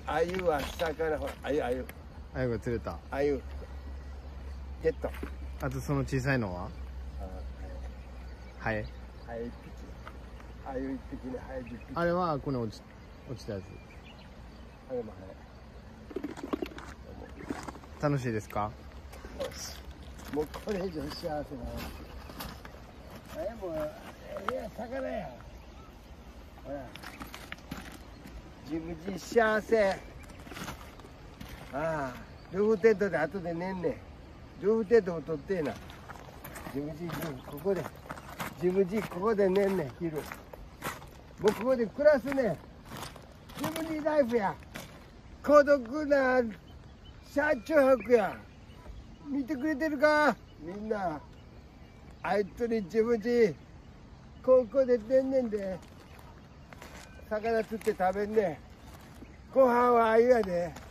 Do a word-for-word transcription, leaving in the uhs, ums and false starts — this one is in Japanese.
あゆは下からほら、あゆあゆ。 あゆが釣れた。 あゆ。ゲット。 あとその小さいのは？ハエ。 ハエ一匹。あゆ一匹ね、ハエ十匹。 あれはここに落ち落ちたやつ。 あれもハエ。 楽しいですか？ もうこれ以上幸せな。あれも、いや、魚や。ほら。自分自幸せ。ああ、ルーフテントで後で寝んねん。ルーフテントも取ってえな。自分自ここで。自分自ここで寝んねん、昼。もうここで暮らすねん。自分自ライフや。孤独な車中泊や。見てくれてるかみんな。あいつに自分自ここで寝んねんで。魚釣って食べんねん。ご飯はあゆやで。